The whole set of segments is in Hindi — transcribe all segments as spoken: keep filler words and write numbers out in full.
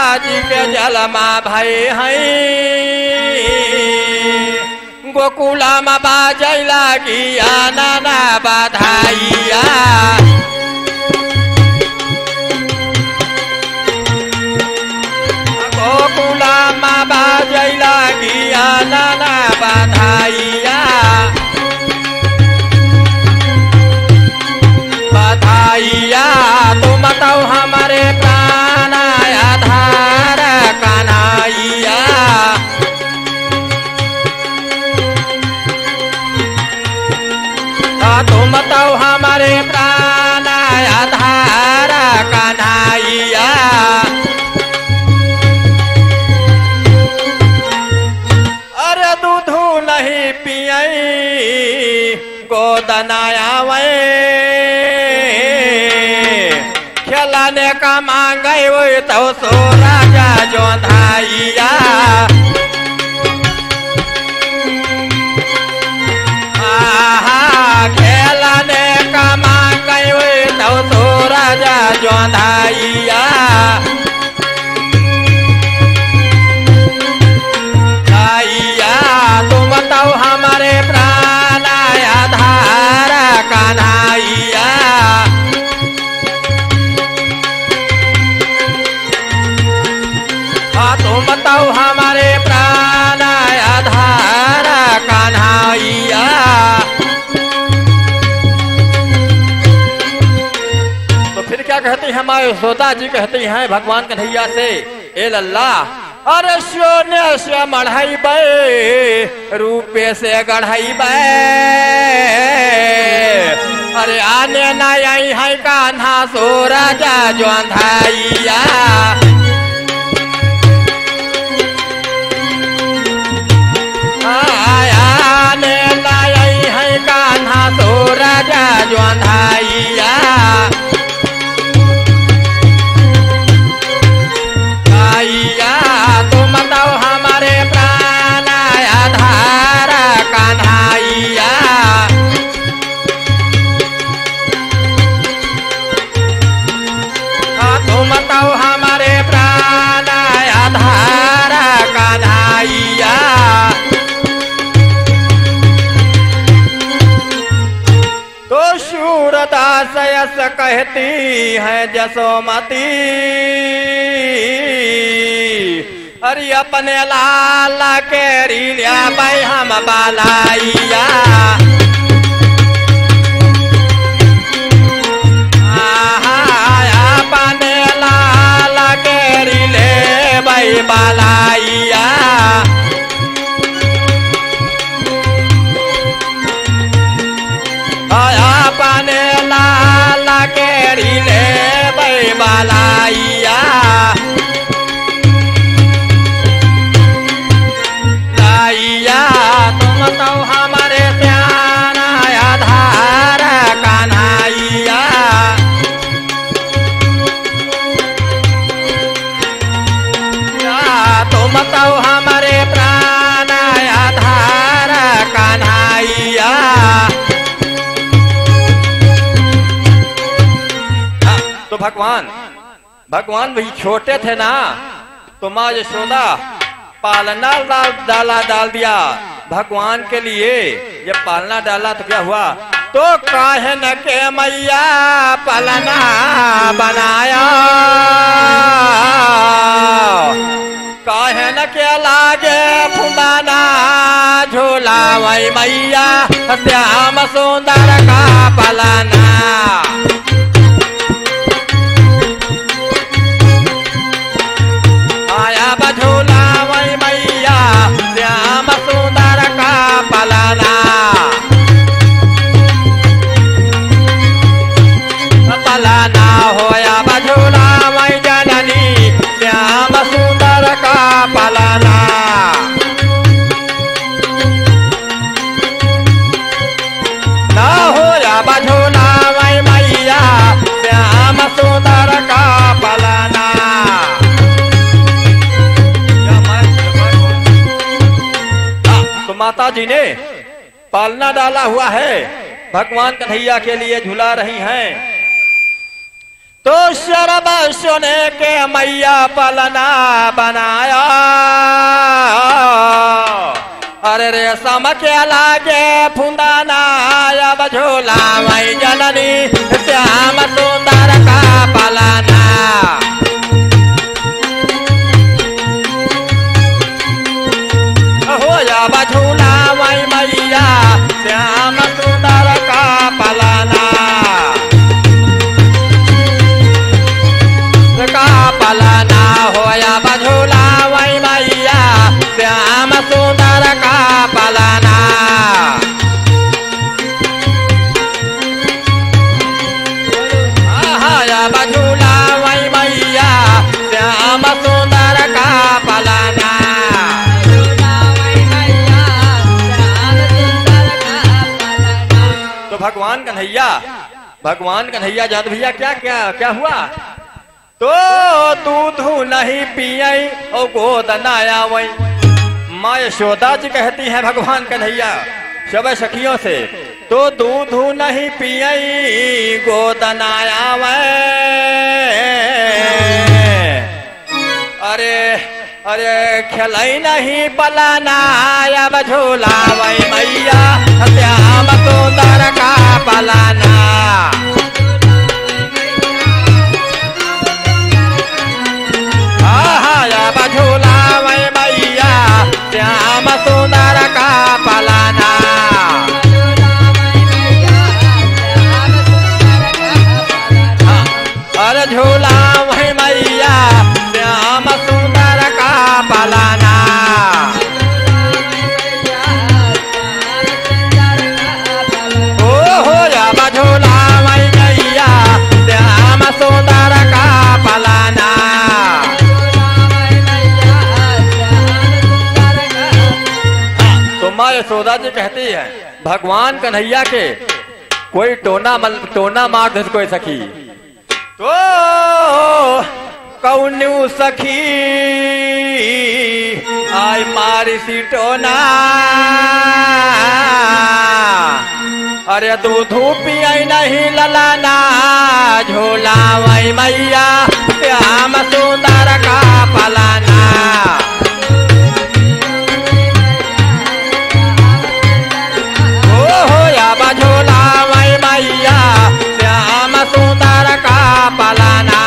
जी के जलमा भई हई गोकुला में बाजै लागिया नाना बधाइया गोकुला में बाजै लागिया नाना बधाइया बधाइया तुम तो हमारे प्राण आधार कन्हैया तुम तो हमारे प्राण आधार कन्हैया अरे दूध नहीं पियई गोदनाया वे खेलाने का मांगे वो तो सो राजा जोधाइया खेलाने का मांगे वो तो सो राजा जोधाइया आइया तुम तो हमारे प्राण आधार कन्हैया तुम तो हमारे प्राण आधार कन्हैया तो फिर क्या कहती है हमारे यशोदा जी कहती हैं भगवान कन्हैया से ए लल्ला अरे सोने से मढ़ाई बे रूपे से गढ़ाई बे अरे आने न आई है कान्हा सो राजा जोधाइया आने न आई है कान्हा सो राजा जोधाइया तुम तो हमारे प्राण आधार कन्हैया तुम तो हमारे प्राण आधार कन्हैया तो सूरदास यस कहती है जसोमती अरे अपने लाल के रिलिया भाई हम बालाइया अपने लाल के रिले भाई बालाइया अपने लाल के रिले भाई बालाइया तुम तो हमारे प्यार आधार कन्हैया तुम तो हमारे प्राण आधार कन्हैया तो भगवान भगवान भी छोटे थे ना तो माँ यशोदा पालना डाला डाल दिया भगवान के लिए जब पालना डाला तो क्या हुआ तो काहे न के मैया पालना बनाया काहे न के लागे फुंदाना झूला वही मैया श्याम सुंदर का पालना आया बझूला वही मैया श्याम सुंदर का पालना पालना होया बझूला वही जननी श्याम सुंदर का पालना ना होया बझूला वही मैया श्याम सुंदर का पालना माता जी ने पालना डाला हुआ है भगवान कन्हैया के लिए झुला रही हैं तो शरब सुने के मैया पलना बनाया। अरे रेशम के लागे फुंदाना अब झूला वही जननी श्याम सुंदर का पलना। हो अब झूला वही मैया श्याम सुंदर का पलना का पलना। हो अब झूला वही मैया श्याम सुंदर का पलना। अब झूला वही मैया श्याम सुंदर का पलना। तो भगवान कन्हैया भगवान कन्हैया जात भैया क्या क्या क्या हुआ। तो दूध नहीं पियई और गोद न आवई। माँ यशोदा जी कहती हैं भगवान कन्हैया सब सखियों से, तो दूध नहीं पियई गोद न आवै। अरे अरे खेलई नहीं पलाना अब झूला वही मैया श्याम सुंदर का पलाना। अब झूला वही मैया श्याम सुंदर का पलाना। अरे झूला वही मैया श्याम सुंदर का पलाना। ओ हो अब झूला वही मैया श्याम सुंदर का पलाना। माँ यशोदा जी कहती है भगवान कन्हैया के कोई टोना मल टोना मार दे कोई सखी। तो कौनु सखी आई मारी सी टोना। अरे दूध पियई नहीं ललाना झूला वही मैया श्याम सुंदर का पलाना। झूला वही मैया श्याम सुंदर का पलाना।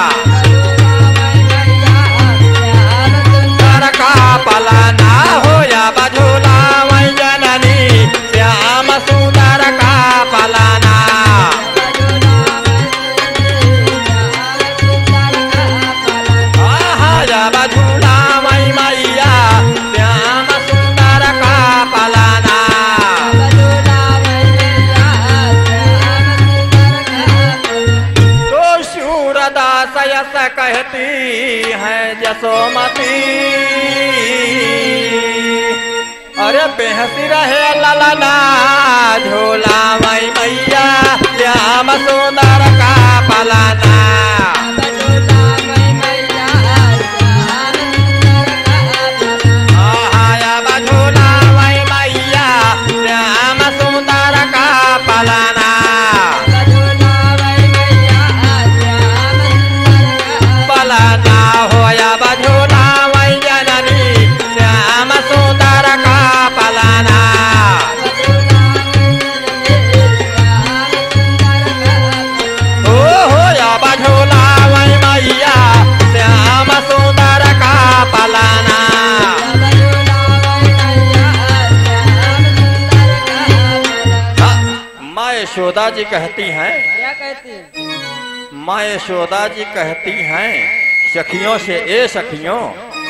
सुंदर का पलाना हो अब झूला वही जननी श्याम सुंदर का पलाना। अब झूला वही मैया श्याम सुंदर का पलाना। दासयस कहती है जसोमती। अरे बेहसी रहे ललना झूला वही मैया श्याम सुंदर का पलाना। झूला वही मैया श्याम सुंदर का पलाना। पलाना हो अब झूला वही जननी श्याम सुंदर का पलाना। ओ हो अब झूला वही मैया श्याम सुंदर का पलाना। माँ यशोदा जी कहती हैं क्या कहती हैं। माँ यशोदा जी कहती हैं सखियों से, ए सखियों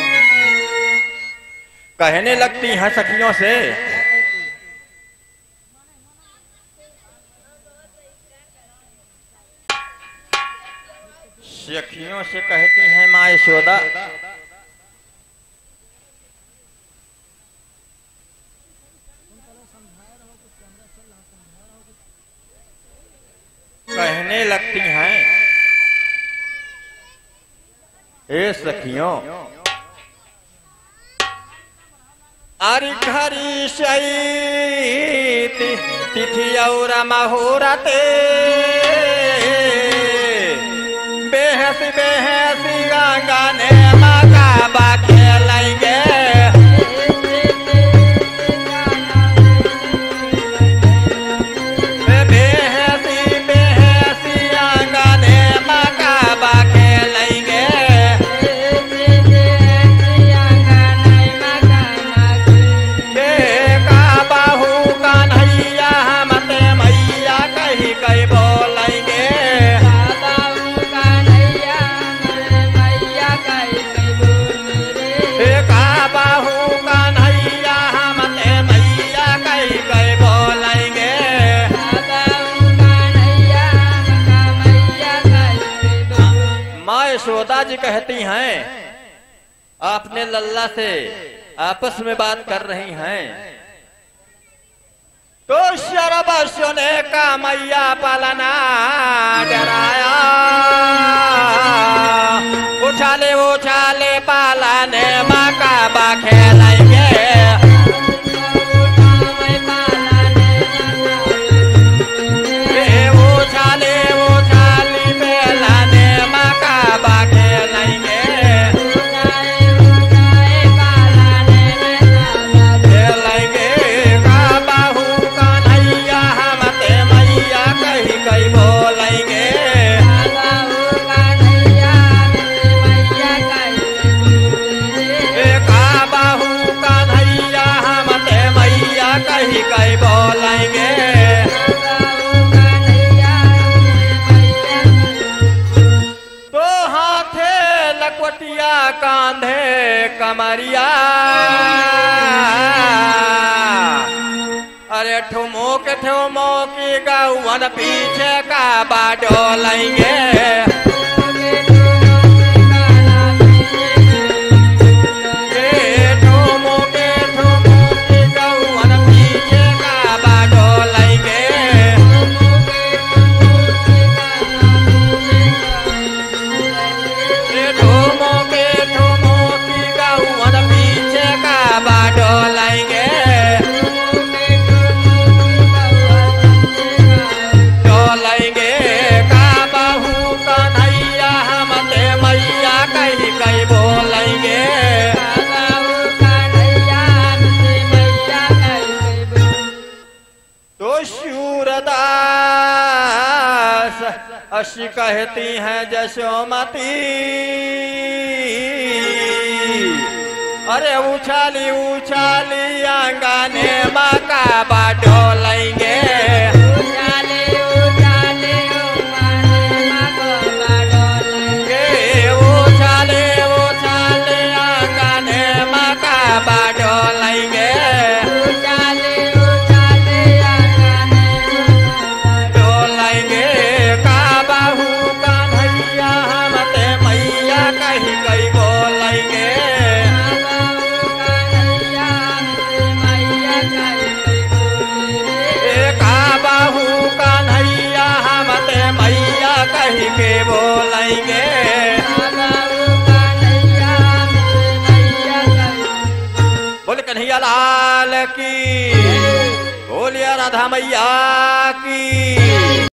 कहने लगती हैं सखियों से, सखियों से कहती हैं माँ यशोदा कहने लगती हैं ए सखियों अरे घरी तिथि और मुहूर्ते यशोदा जी कहती हैं आपने लल्ला से आपस में बात कर रही हैं। तो शरब सुने का मैया पालना डराया, उछाले उछाले पालाने माँ का बा खेलेंगे। उछाले उछाली पालाने माँ का बा खेलेंगे। कांधे कमरिया, अरे ठुमो के ठुमो की गौवन पीछे का बाडो लेंगे। अशी कहती हैं जशोमती, अरे उछाली उछाली आंगने माँ का बाडो लेंगे। उछाली उछाली माँ का बाडो लेंगे। उछाली उछाली आंगने माँ का बाडो लेंगे। के बोलेंगे बोल कन्हैया लाल की, बोलिया राधा मैया की।